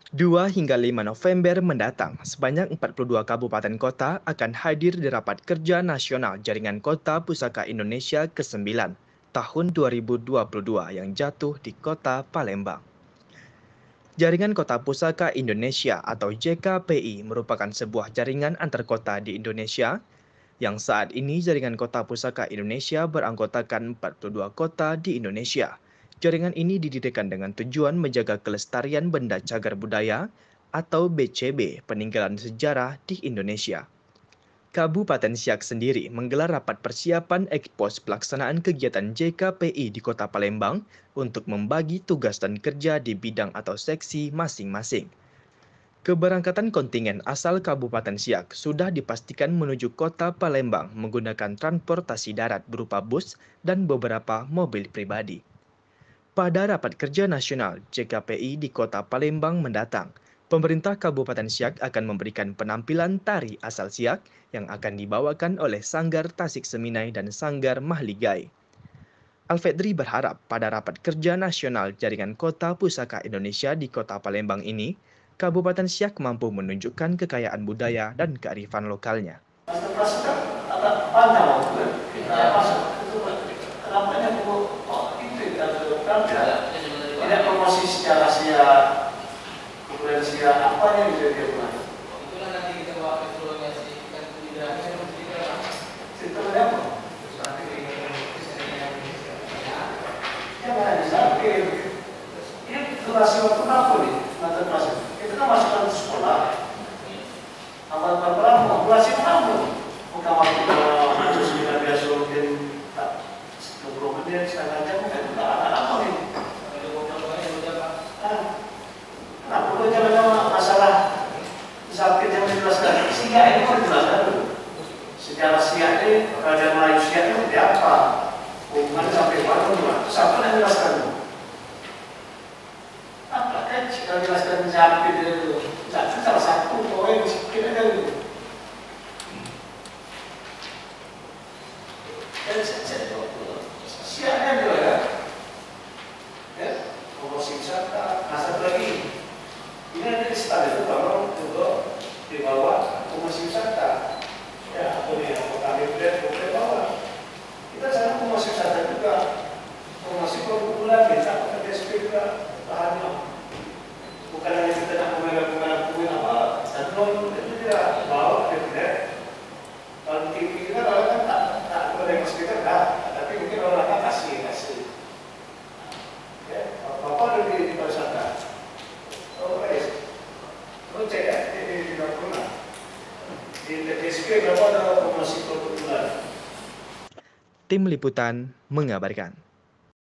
2 hingga 5 November mendatang, sebanyak 42 kabupaten kota akan hadir di Rapat Kerja Nasional Jaringan Kota Pusaka Indonesia ke-9 tahun 2022 yang jatuh di Kota Palembang. Jaringan Kota Pusaka Indonesia atau JKPI merupakan sebuah jaringan antar kota di Indonesia yang saat ini Jaringan Kota Pusaka Indonesia beranggotakan 42 kota di Indonesia. Jaringan ini didirikan dengan tujuan menjaga kelestarian benda cagar budaya atau BCB peninggalan sejarah di Indonesia. Kabupaten Siak sendiri menggelar rapat persiapan ekspos pelaksanaan kegiatan JKPI di Kota Palembang untuk membagi tugas dan kerja di bidang atau seksi masing-masing. Keberangkatan kontingen asal Kabupaten Siak sudah dipastikan menuju Kota Palembang menggunakan transportasi darat berupa bus dan beberapa mobil pribadi. Pada Rapat Kerja Nasional JKPI di Kota Palembang mendatang, pemerintah Kabupaten Siak akan memberikan penampilan tari asal Siak yang akan dibawakan oleh Sanggar Tasik Seminai dan Sanggar Mahligai. Alfedri berharap pada Rapat Kerja Nasional Jaringan Kota Pusaka Indonesia di Kota Palembang ini, Kabupaten Siak mampu menunjukkan kekayaan budaya dan kearifan lokalnya. Tidak promosi secara sia, kemudian sia apa yang bisa dia buat? Itulah nanti kita bawa evaluasi kan tidak sistem apa? Jangan disakit. Ini durasi waktu berapa nih? Mata kelas itu kan masuk ke sekolah. Awal berapa? Durasi berapa? Bukan waktu terus kita biasa mungkin 20 menit setengah jam kan tidak ada apa nih? Nah, perlu jangan masalah sakit yang dijelaskan. Siak ini mau dijelaskan dulu. Secara siak ini, Raja Melayu siak itu seperti apa? Hubungan sampai mana? Terus apa yang dijelaskan dulu? Apa kan? Kalau dijelaskan sakit itu, sakit salah satu poin sakit aja dulu. Siaknya juga ya, promosi wisata, asal lagi. Ini nanti start itu kalau untuk dibawa promosi wisata, ya apa nih yang kami boleh bawa. Kita jangan promosi wisata juga, promosi perkumpulan kita pakai DSP juga bahannya. Bukan hanya kita nak pemegang apa, dan itu tidak bawa ke kalau TV kita kalau kan tak boleh kita dah, tapi mungkin orang akan kasih. Ya, apa ada di pariwisata? Oh, guys, lo cek ya di dapurnya. Di TSP berapa ada promosi perkumpulan? Tim Liputan mengabarkan.